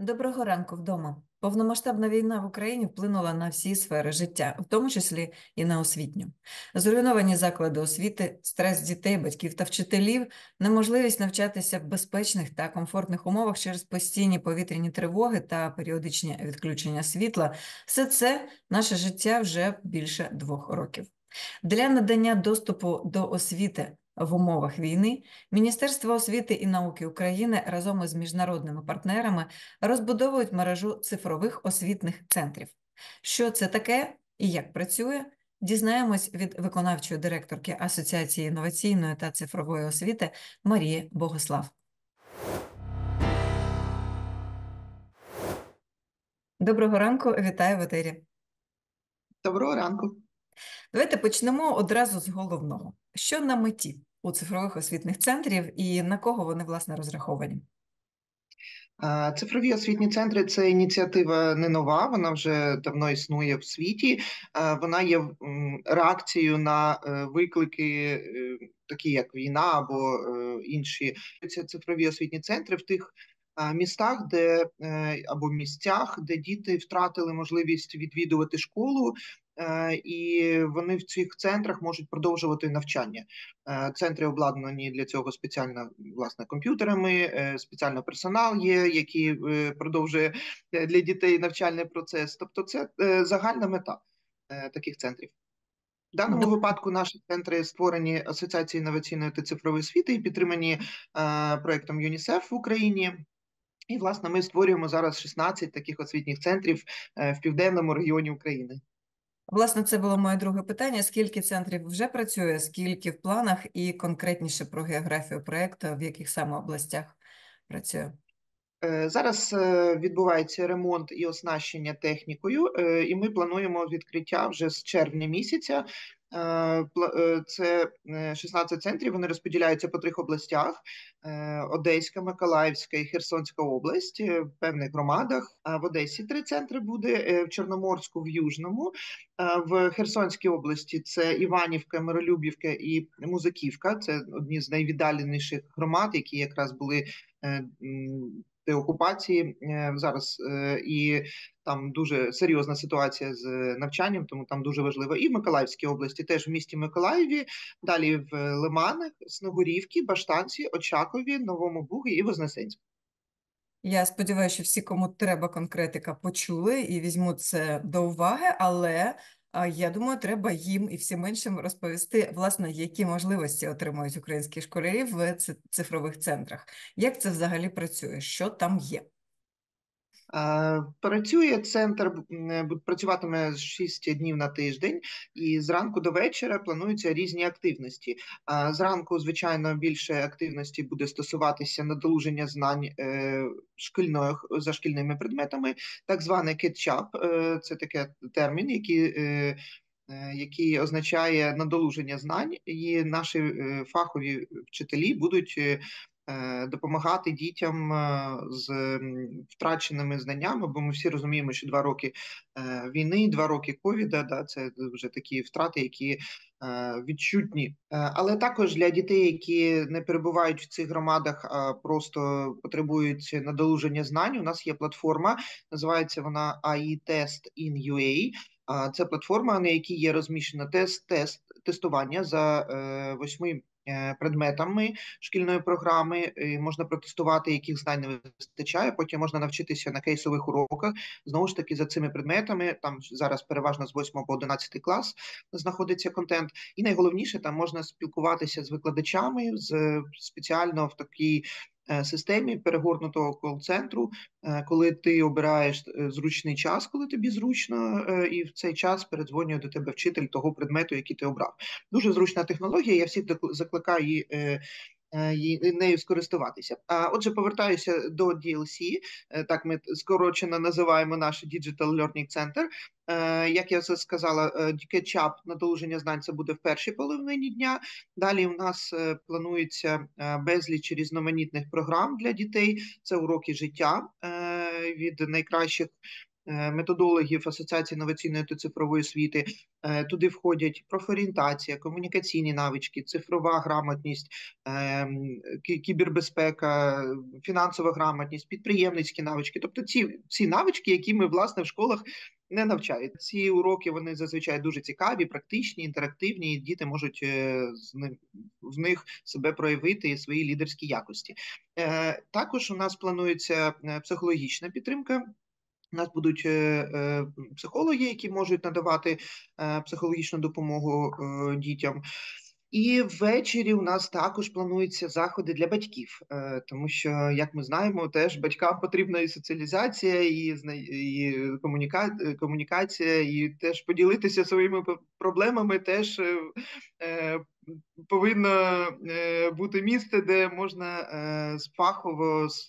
Доброго ранку вдома. Повномасштабна війна в Україні вплинула на всі сфери життя, в тому числі і на освітню. Зруйновані заклади освіти, стрес дітей, батьків та вчителів, неможливість навчатися в безпечних та комфортних умовах через постійні повітряні тривоги та періодичні відключення світла – все це наше життя вже більше 2 років. Для надання доступу до освіти в умовах війни Міністерство освіти і науки України разом із міжнародними партнерами розбудовують мережу цифрових освітних центрів. Що це таке і як працює, дізнаємось від виконавчої директорки Асоціації інноваційної та цифрової освіти Марії Богослав. Доброго ранку, вітаю в етері. Доброго ранку. Давайте почнемо одразу з головного. Що на меті у цифрових освітних центрів і на кого вони, власне, розраховані? Цифрові освітні центри – це ініціатива не нова, вона вже давно існує в світі. Вона є реакцією на виклики, такі як війна або інші. Це цифрові освітні центри в тих містах, або місцях, де діти втратили можливість відвідувати школу, і вони в цих центрах можуть продовжувати навчання. Центри обладнані для цього спеціально, власне, комп'ютерами, спеціально персонал є, який продовжує для дітей навчальний процес. Тобто це загальна мета таких центрів. В даному випадку наші центри створені Асоціацією інноваційної та цифрової освіти і підтримані проєктом ЮНІСЕФ в Україні. І, власне, ми створюємо зараз 16 таких освітніх центрів в південному регіоні України. Власне, це було моє друге питання. Скільки центрів вже працює, скільки в планах і конкретніше про географію проєкту, в яких саме областях працює? Зараз відбувається ремонт і оснащення технікою, і ми плануємо відкриття вже з червня місяця. Це 16 центрів, вони розподіляються по 3 областях: Одеська, Миколаївська і Херсонська область, в певних громадах. В Одесі 3 центри буде, в Чорноморську, в Южному. В Херсонській області це Іванівка, Миролюбівка і Музиківка. Це одні з найвіддаленіших громад, які якраз були деокупації зараз, і там дуже серйозна ситуація з навчанням, тому там дуже важливо. І в Миколаївській області, теж в місті Миколаєві, далі в Лиманах, Снегурівці, Баштанці, Очакові, Новому Бугі і Вознесенську. Я сподіваюся, що всі, кому треба конкретика, почули і візьмуть це до уваги, але я думаю, треба їм і всім іншим розповісти, власне, які можливості отримують українські школярі в цифрових центрах. Як це взагалі працює? Що там є? Працює центр, працюватиме 6 днів на тиждень, і зранку до вечора плануються різні активності. Зранку, звичайно, більше активності буде стосуватися надолуження знань за шкільними предметами, так званий кетчап, це такий термін, який означає надолуження знань, і наші фахові вчителі будуть допомагати дітям з втраченими знаннями, бо ми всі розуміємо, що 2 роки війни, 2 роки ковіда, це вже такі втрати, які відчутні. Але також для дітей, які не перебувають в цих громадах, а просто потребують надолуження знань, у нас є платформа, називається вона AI Test in UA. Це платформа, на якій є розміщено тестування за 8 предметами шкільної програми, можна протестувати, яких знань не вистачає, потім можна навчитися на кейсових уроках, знову ж таки, за цими предметами, там зараз переважно з 8 по 11 клас знаходиться контент, і найголовніше, там можна спілкуватися з викладачами, спеціально в такій системі перегорнутого кол-центру, коли ти обираєш зручний час, коли тобі зручно, і в цей час передзвонює до тебе вчитель того предмету, який ти обрав. Дуже зручна технологія, я всіх закликаю нею скористуватися. Отже, повертаюся до DLC, так ми скорочено називаємо наш Digital Learning Center. Як я вже сказала, кетчап, надолуження знань, це буде в першій половині дня. Далі у нас планується безліч різноманітних програм для дітей. Це уроки життя від найкращих методологів Асоціації інноваційної та цифрової освіти. Туди входять профорієнтація, комунікаційні навички, цифрова грамотність, кібербезпека, фінансова грамотність, підприємницькі навички. Тобто ці навички, які ми, власне, в школах не навчають. Ці уроки, вони зазвичай дуже цікаві, практичні, інтерактивні, і діти можуть в них себе проявити і свої лідерські якості. Також у нас планується психологічна підтримка. У нас будуть психологи, які можуть надавати психологічну допомогу дітям. І ввечері у нас також плануються заходи для батьків, тому що, як ми знаємо, теж батькам потрібна і соціалізація, і комунікація, і теж поділитися своїми проблемами теж повинно бути місце, де можна фахово з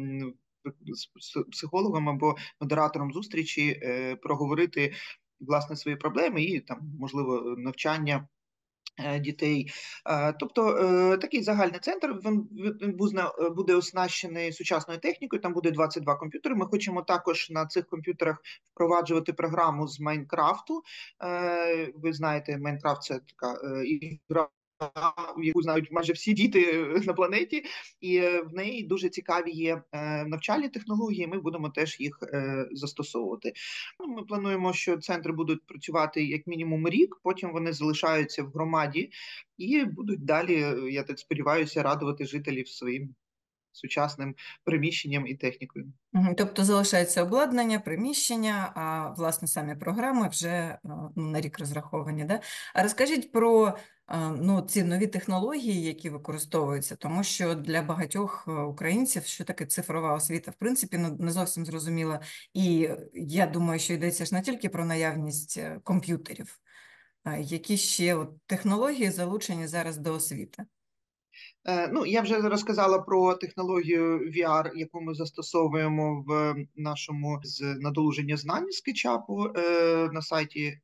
психологом або модератором зустрічі проговорити, власне, свої проблеми і там, можливо, навчання дітей. Тобто такий загальний центр, він буде оснащений сучасною технікою, там буде 22 комп'ютери. Ми хочемо також на цих комп'ютерах впроваджувати програму з Майнкрафту. Ви знаєте, Майнкрафт – це така ігра, яку знають майже всі діти на планеті, і в неї дуже цікаві є навчальні технології, ми будемо теж їх застосовувати. Ми плануємо, що центри будуть працювати як мінімум рік, потім вони залишаються в громаді і будуть далі, я так сподіваюся, радувати жителів своїм сучасним приміщенням і технікою. Тобто залишається обладнання, приміщення, а власне самі програми вже на рік розраховані. Да? А розкажіть про ці нові технології, які використовуються, тому що для багатьох українців, що таке цифрова освіта, в принципі, не зовсім зрозуміла. І я думаю, що йдеться ж не тільки про наявність комп'ютерів, які ще технології залучені зараз до освіти. Я вже розказала про технологію VR, яку ми застосовуємо в нашому надолуження знань скетчапу на сайті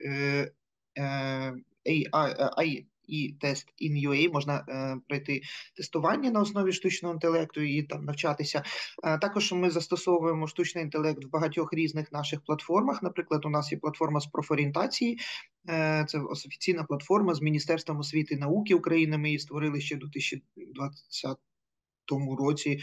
AI і тест in.ua, можна пройти тестування на основі штучного інтелекту і там навчатися. Також ми застосовуємо штучний інтелект в багатьох різних наших платформах. Наприклад, у нас є платформа з профорієнтації, це офіційна платформа з Міністерством освіти і науки України, ми її створили ще у 2020 році,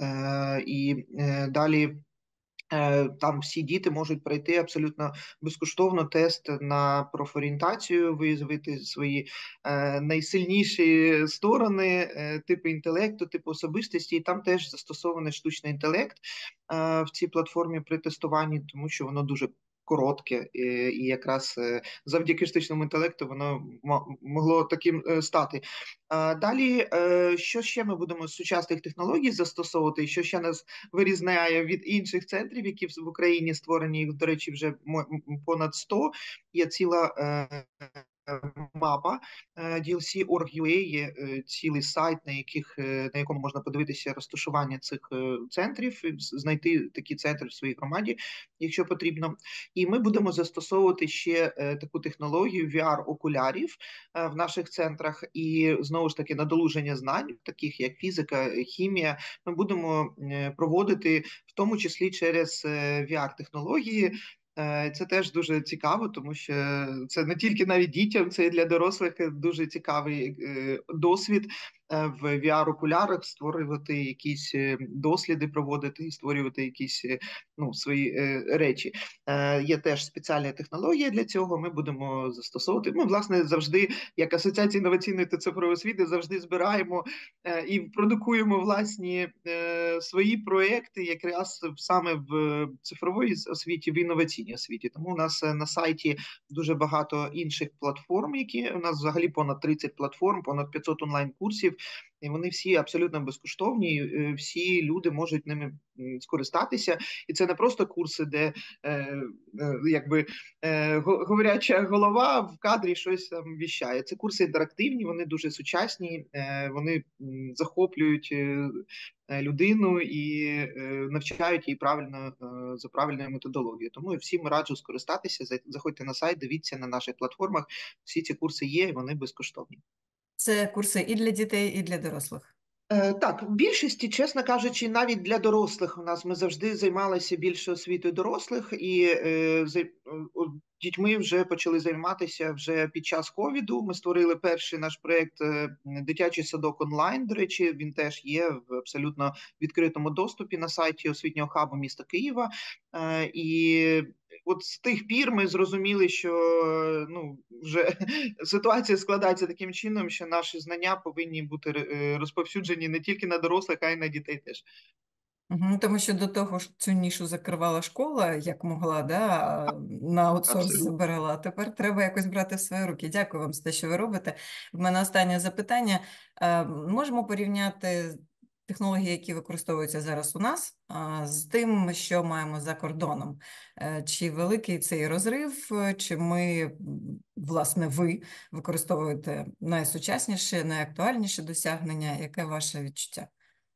і далі там всі діти можуть пройти абсолютно безкоштовно тест на профорієнтацію, виявити свої найсильніші сторони, типи інтелекту, типу особистості, і там теж застосований штучний інтелект в цій платформі при тестуванні, тому що воно дуже коротке, і якраз завдяки штучному інтелекту воно могло таким стати. Далі, що ще ми будемо з сучасних технологій застосовувати, що ще нас вирізняє від інших центрів, які в Україні створені, їх, до речі, вже понад 100, є ціла мапа DLC.org.ua, є цілий сайт, на якому можна подивитися розташування цих центрів, знайти такі центри в своїй громаді, якщо потрібно. І ми будемо застосовувати ще таку технологію VR-окулярів в наших центрах, і знову ж таки надолуження знань, таких як фізика, хімія, ми будемо проводити в тому числі через VR-технології. Це теж дуже цікаво, тому що це не тільки навіть дітям, це і для дорослих дуже цікавий досвід в VR-окулярах, створювати якісь досліди, проводити і створювати якісь свої речі. Є теж спеціальна технологія для цього, ми будемо застосовувати. Ми, власне, завжди, як Асоціація інноваційної та цифрової освіти, завжди збираємо і продукуємо власні свої проекти якраз саме в цифровій освіті, в інноваційній освіті. Тому у нас на сайті дуже багато інших платформ, які у нас взагалі понад 30 платформ, понад 500 онлайн-курсів, і вони всі абсолютно безкоштовні, всі люди можуть ними скористатися. І це не просто курси, де говоряча голова в кадрі щось там віщає. Це курси інтерактивні, вони дуже сучасні, вони захоплюють людину і навчають її за правильною методологією. Тому всім раджу скористатися, заходьте на сайт, дивіться на наших платформах, всі ці курси є, і вони безкоштовні. Це курси і для дітей, і для дорослих? Так, в більшості, чесно кажучи, навіть для дорослих у нас ми завжди займалися більше освітою дорослих і, дітьми вже почали займатися вже під час ковіду. Ми створили перший наш проєкт, "Дитячий садок онлайн". До речі, він теж є в абсолютно відкритому доступі на сайті освітнього хабу міста Києва. І от з тих пір ми зрозуміли, що, ну, вже ситуація складається таким чином, що наші знання повинні бути розповсюджені не тільки на дорослих, а й на дітей теж. Мгм. Тому що до того ж цю нішу закривала школа, як могла, да, на аутсорс Абсолютно. забирала. А тепер треба якось брати в свої руки. Дякую вам за те, що ви робите. В мене останнє запитання. Можемо порівняти технології, які використовуються зараз у нас, з тим, що маємо за кордоном? Чи великий цей розрив, чи ми, власне, ви використовуєте найсучасніші, найактуальніші досягнення? Яке ваше відчуття?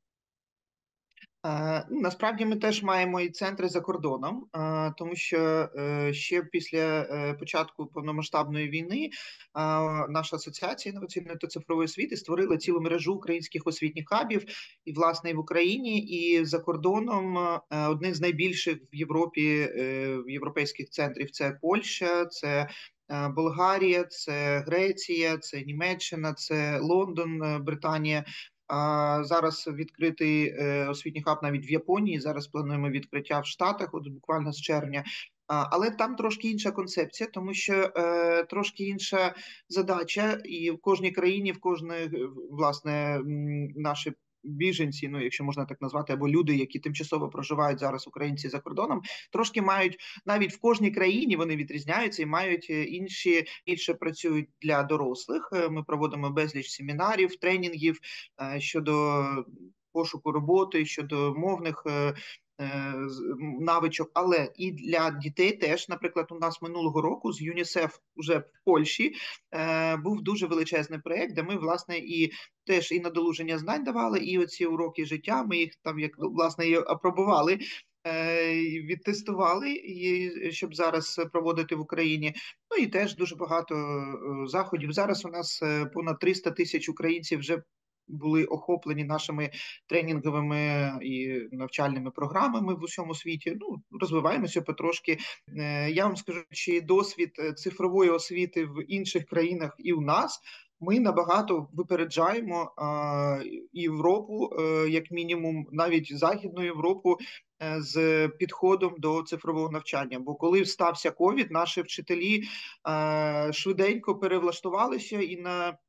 Насправді ми теж маємо і центри за кордоном, тому що ще після початку повномасштабної війни наша асоціація інноваційної та цифрової освіти створила цілу мережу українських освітніх хабів, і власне і в Україні, і за кордоном. Одних з найбільших в Європі європейських центрів це Польща, це Болгарія, це Греція, це Німеччина, це Лондон, Британія. Зараз відкритий освітній хаб навіть в Японії. Зараз плануємо відкриття в Штатах, от буквально з червня. Але там трошки інша концепція, тому що трошки інша задача, і в кожній країні, в кожної, власне, наші біженці, ну якщо можна так назвати, або люди, які тимчасово проживають зараз, українці за кордоном, трошки мають навіть в кожній країні вони відрізняються і мають інші більше працюють для дорослих. Ми проводимо безліч семінарів, тренінгів щодо пошуку роботи, щодо мовних навичок, але і для дітей теж. Наприклад, у нас минулого року з ЮНІСЕФ уже в Польщі був дуже величезний проєкт, де ми, власне, і теж і надолуження знань давали, і оці уроки життя, ми їх там, як, власне, і апробували, відтестували, і щоб зараз проводити в Україні. Ну і теж дуже багато заходів. Зараз у нас понад 300 тисяч українців вже були охоплені нашими тренінговими і навчальними програмами в усьому світі. Ну, розвиваємося потрошки. Я вам скажу, чи досвід цифрової освіти в інших країнах і у нас. Ми набагато випереджаємо Європу, як мінімум, навіть Західну Європу, з підходом до цифрового навчання. Бо коли стався ковід, наші вчителі швиденько перевлаштувалися і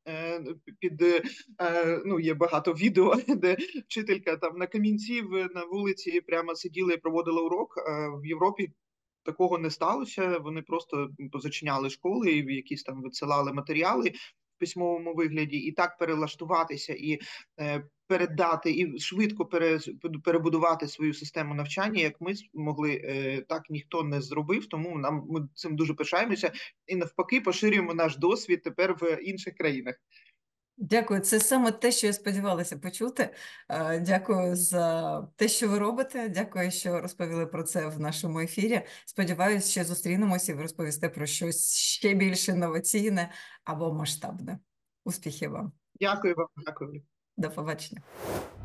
ну, є багато відео, де вчителька там на камінці на вулиці прямо сиділа і проводила урок. В Європі такого не сталося. Вони просто позачиняли школи і якісь там відсилали матеріали в письмовому вигляді, і так перелаштуватися і передати і швидко перебудувати свою систему навчання, як ми змогли, так ніхто не зробив. Тому ми цим дуже пишаємося і навпаки поширюємо наш досвід тепер в інших країнах. Дякую, це саме те, що я сподівалася почути. Дякую за те, що ви робите. Дякую, що розповіли про це в нашому ефірі. Сподіваюся, що зустрінемося і ви розповісте про щось ще більш інноваційне або масштабне. Успіхів вам. Дякую вам, дякую. До побачення.